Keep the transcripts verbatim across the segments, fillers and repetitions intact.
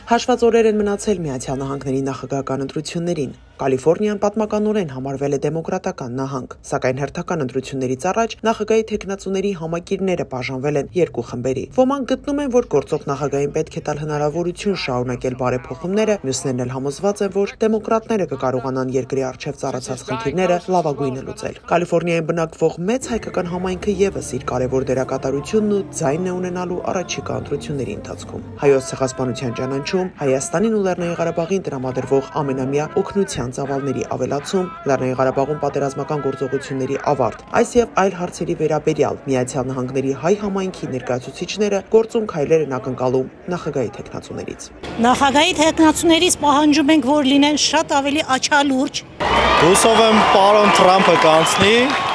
Հաշված օրեր են մնացել Միացյալ Նահանգների նախագահական ընտրություններին։ Կալիֆոռնիան պատմականորեն համարվել է դեմոկրատական նահանգ, սակայն հերթական ընտրություններից առաջ նախագահի թեկնածուների համակիրները բաժանվել են երկու խմբերի։ Ոմանք գտնում են, որ գործող նախագահին պետք է տալ հնարավորություն շարունակել բարեփոխումները, մյուսներն էլ համոզված են, որ դեմոկրատները կկարողանան երկրի առջև ծառացած խնդիրները լավագույնը լուծել։ Կալիֆոռնիայում բնակվող մեծ հայկական համայնքը եւս իր կարևոր դերակատարությունն ու ձայնն է ունենալու առաջիկա ընտրությունների ընթացքում։ Հայոց ցեղասպանության ճանաչում, Հայաստանին ու Լեռնային Ղարաբաղին տրամադրվող ամենամյա օգնության ծավալների ավելացում, Լեռնային Ղարաբաղում պատերազմական գործողությունների ավարտ, այս եւ այլ հարցերի վերաբերյալ Միացյալ Նահանգների հայ համայնքի ներկայացուցիչները գործուն քայլեր են ակնկալում նախագահի թեկնածուներից։ Նախագահի թեկնածուներից պահանջում ենք, որ լինեն շատ ավելի աչալուրջ։ Հուսով եմ պարոն Թրամփը կանցնի։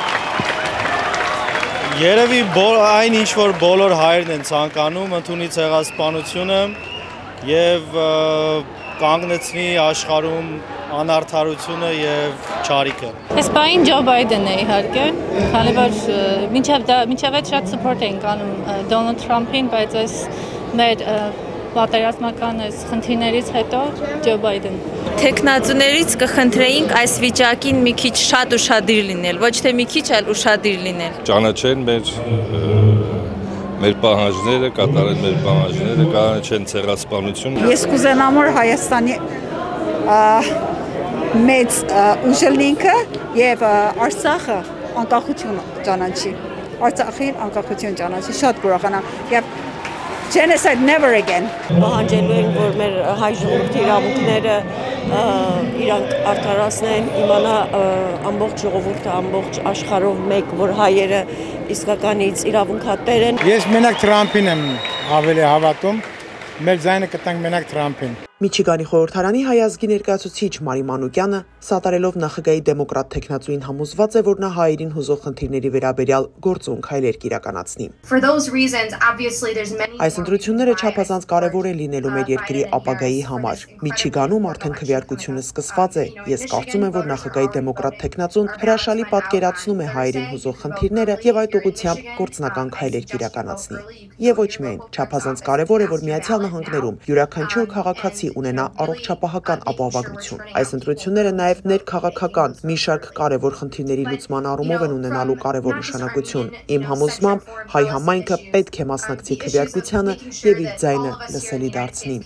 Երևի այն ինչ որ բոլոր հայերն են ցանկանում, ընդունի ցեղասպանությունը եւ կանգնեցնի աշխարհում անարդարությունը եւ չարիքը։ Այս բային Ջո Բայդենն է իհարկե, քանի որ մինչեւ դա մինչեւ այդ շատ support են կանում Դոնալդ Թրամփին, բայց այս մեր պատերազմական այս խնդիրներից հետո Ջո Բայդեն։ Թեկնածուներից կխնդրեինք այս վիճակին մի քիչ շատ ուշադիր լինել, ոչ թե մի քիչ, այլ ուշադիր լինել։ Ճանաչեն մեր մեր պահանջները, կատարեն մեր պահանջները, կանչեն ցեղասպանություն։ Ես կուզենամ, որ Հայաստանի մեծ ուժելինքը եւ Արցախը անկախություն ճանաչի։ Արցախին անկախություն ճանաչի, շատ կուրախանամ։ Եվ genocide never again։ Պահանջելու ենք, որ մեր հայ ժողովրդի իրավունքները իրանք արդարացնեն, իմանա ամբողջ ժողովուրդը, ամբողջ աշխարհով մեկ, որ հայերը իսկականից իրավունքատեր են։ Ես մենակ Թրամփին եմ ավելի հավատում, մեր ձայնը կտանք մենակ Թրամփին։ Միչիգանի խորհրդարանի հայ ազգի ներկայացուցիչ Մարի Մանուկյանը սատարելով նախագահի դեմոկրատ թեկնածուին համոզված է, որ նա հայերին հուզող խնդիրների վերաբերյալ գործուն քայլեր կիրականացնի։ Այս ընտրությունները չափազանց կարևոր են լինելու մեր երկրի ապագայի համար։ Միչիգանում արդեն քվեարկությունը սկսված է։ Ես կարծում եմ, որ նախագահի դեմոկրատ թեկնածուն հրաշալի պատկերացնում է հայերին հուզող խնդիրները եւ այդ ուղղությամբ գործնական քայլեր կիրականացնի։ Եվ ոչ միայն, չափազանց կարևոր է, որ Միացյալ Նահանգներում յուրաքանչյուր քաղաքացի ունենա առողջապահական ապահովագրություն։ Այս ընտրությունները նաև ներքաղաքական մի շարք կարևոր խնդիրների լուծման առումով են ունենալու կարևոր նշանակություն։ Իմ համոզմամբ հայ համայնքը պետք է մասնակցի քվեարկությանը եւ իր ձայնը լսելի դարձնի։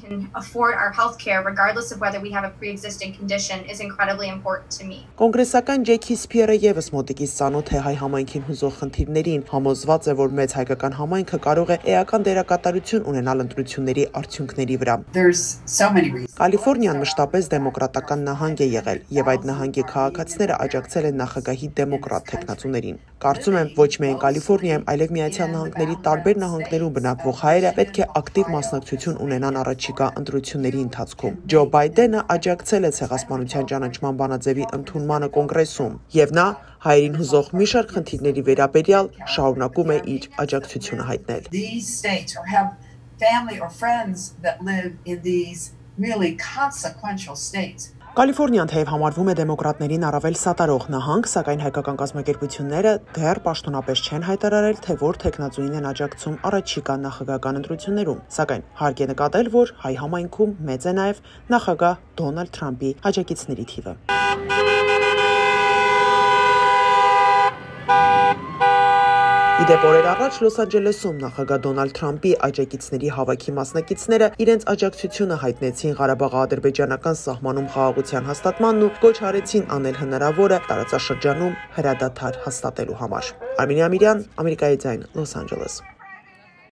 Կոնգրեսական Ջեքի Սփիերը եւս մոտիկից ծանոթ է հայ համայնքին հուզող խնդիրներին, համոզված է, որ մեծ հայկական համայնքը կարող է էական դերակատարություն ունենալ ընտրությունների արդյունքների վրա։ Կալիֆոռնիան մշտապես դեմոկրատական նահանգ է եղել եւ այդ նահանգի քաղաքացիները աջակցել են նախագահի դեմոկրատ թեկնածուներին։ Կարծում եմ, ոչ միայն Կալիֆոռնիայում, այլև Միացյալ Նահանգների տարբեր նահանգներում բնակվող հայերը պետք է ակտիվ մասնակցություն ունենան առաջիկա ընտրությունների ընթացքում։ Ջո Բայդենը աջակցել է ցեղասպանության ճանաչման բանաձևի ընդունմանը կոնգրեսում եւ նա հայերին հուզող մի շարք խնդիրների վերաբերյալ շարունակում է իր աջակցությունը հայտնել։ Family or friends that live in these really consequential states. Կալիֆոռնիան թեև համարվում է դեմոկրատներին առավել սատարող նահանգ, սակայն հայկական կազմակերպությունները դեռ պաշտոնապես չեն հայտարարել, թե որ թեկնածուին են աջակցում առաջիկա նախագահական ընտրություններում։ Սակայն հարկ է նկատել, որ հայ համայնքում մեծ է նաև նախագահ Դոնալդ Թրամփի աջակիցների թիվը։ Իդեպ օրեր առաջ Լոս Անջելեսում նախագահ Դոնալդ Թրամփի աջակիցների հավաքի մասնակիցները իրենց աջակցությունը հայտնեցին Ղարաբաղ-ադրբեջանական սահմանում խաղաղության հաստատմանն ու կոչ արեցին անել հնարավորը տարածաշրջանում հրադադար հաստատելու համար։ Արմինե Ամիրյան, Ամերիկայի ձայն, Լոս Անջելես։